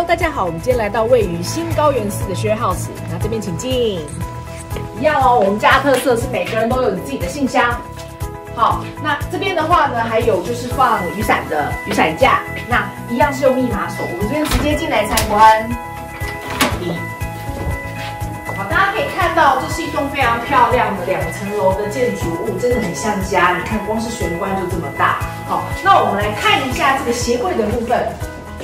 大家好，我们今天来到位于新高原寺的 share house， 那这边请进。一样哦，我们家的特色是每个人都有自己的信箱。好，那这边的话呢，还有就是放雨伞的雨伞架，那一样是用密码锁。我们这边直接进来参观。好，大家可以看到，这是一栋非常漂亮的2层楼的建筑物，真的很像家。你看，光是玄关就这么大。好，那我们来看一下这个鞋柜的部分。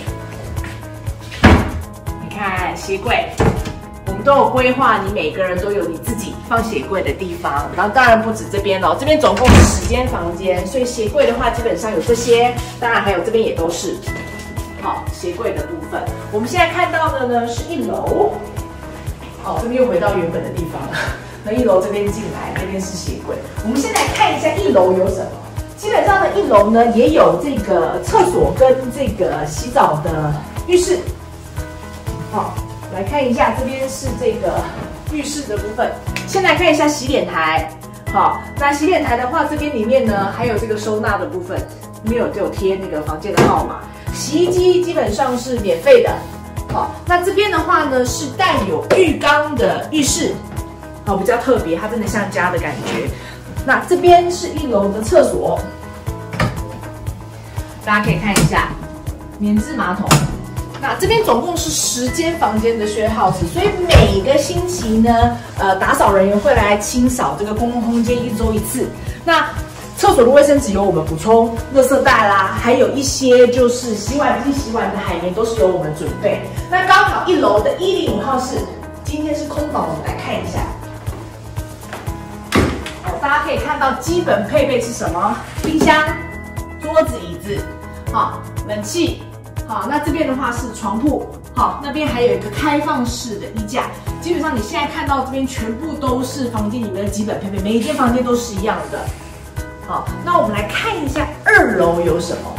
你看鞋柜，我们都有规划，你每个人都有你自己放鞋柜的地方。然后当然不止这边哦，这边总共10间房间，所以鞋柜的话基本上有这些，当然还有这边也都是。好，鞋柜的部分，我们现在看到的呢是1楼。好，这边又回到原本的地方了。那1楼这边进来，那边是鞋柜。我们先来看一下1楼有什么。基本上呢，1楼呢也有这个厕所跟这个洗澡的浴室。好，来看一下，这边是这个浴室的部分。先来看一下洗脸台。好，那洗脸台的话，这边里面呢还有这个收纳的部分，里面有贴那个房间的号码。洗衣机基本上是免费的。好，那这边的话呢是带有浴缸的浴室，好，比较特别，它真的像家的感觉。那这边是1楼的厕所，大家可以看一下，免治马桶。那这边总共是10间房间的share house，所以每个星期呢，打扫人员会来清扫这个公共空间，1周1次。那厕所的卫生纸由我们补充，垃圾袋啦，还有一些就是洗碗机洗碗的海绵都是由我们准备。那刚好1楼的105号室今天是空房，我们来看一下。好，大家可以看到基本配备是什么？冰箱、桌子、椅子，好，冷气，好，那这边的话是床铺，好，那边还有一个开放式的衣架。基本上你现在看到这边全部都是房间里面的基本配备，每一间房间都是一样的。好，那我们来看一下2楼有什么。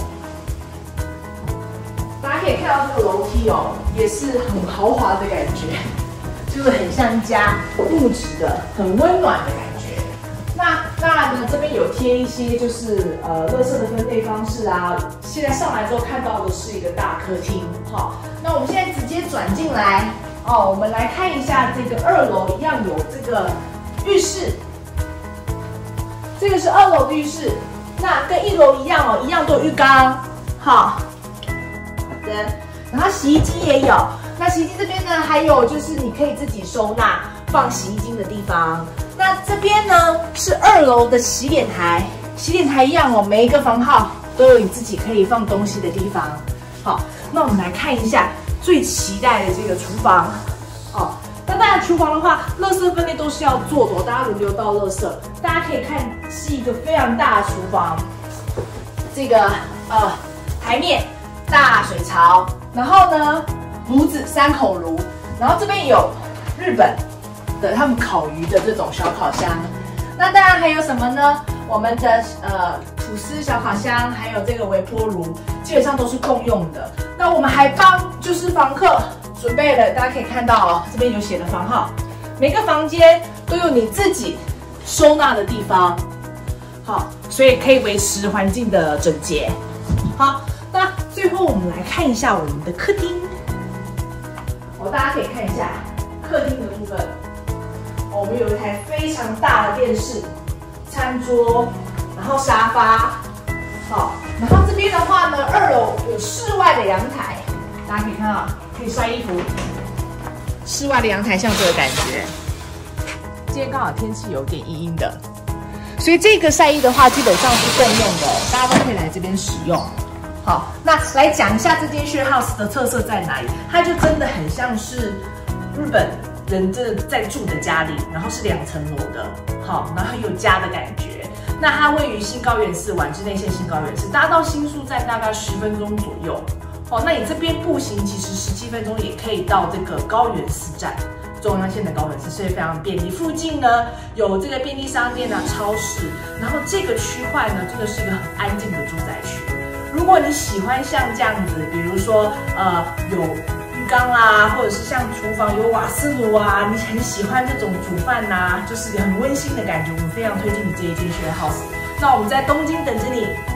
大家可以看到这个楼梯哦，也是很豪华的感觉，就是很像家，木质的，很温暖的感觉。那当然呢，这边有贴一些就是垃圾的分类方式啊。现在上来之后看到的是一个大客厅。好，那我们现在直接转进来哦，我们来看一下这个2楼一样有这个浴室。这个是2楼的浴室，那跟1楼一样哦，一样都有浴缸。好的，然后洗衣机也有。那洗衣机这边呢，还有就是你可以自己收纳放洗衣精的地方。那这边呢是2楼的洗脸台，洗脸台一样哦，每一个房号都有你自己可以放东西的地方。好，那我们来看一下最期待的这个厨房。哦。那当然，厨房的话，垃圾分类都是要做的，大家轮流倒垃圾。大家可以看，是一个非常大的厨房。这个台面大水槽，然后呢炉子3口炉，然后这边有日本的他们烤鱼的这种小烤箱。那当然还有什么呢？我们的吐司小烤箱，还有这个微波炉，基本上都是共用的。那我们还帮就是房客准备了，大家可以看到哦，这边有写的房号，每个房间都有你自己收纳的地方，好，所以可以维持环境的整洁。好，那最后我们来看一下我们的客厅，大家可以看一下客厅的部分，我们有一台非常大的电视、餐桌，然后沙发，好，然后这边的话呢，2楼有室外的阳台，大家可以看到。可以晒衣服，室外的阳台像这个感觉。今天刚好天气有点阴阴的，所以这个晒衣的话，基本上是共用的，大家都可以来这边使用。好，那来讲一下这间share house的特色在哪里？它就真的很像是日本人真的在住的家里，然后是2层楼的，好，然后很有家的感觉。那它位于新高原寺丸之内线新高原寺，搭到新宿站大概10分钟左右。哦，那你这边步行其实17分钟也可以到这个高原寺站，中央线的高原寺，所以非常便利。附近呢有这个便利商店啊、超市，然后这个区块呢真的是一个很安静的住宅区。如果你喜欢像这样子，比如说有浴缸啦，或者是像厨房有瓦斯炉啊，你很喜欢这种煮饭呐，就是很温馨的感觉，我们非常推荐你这一间share house。那我们在东京等着你。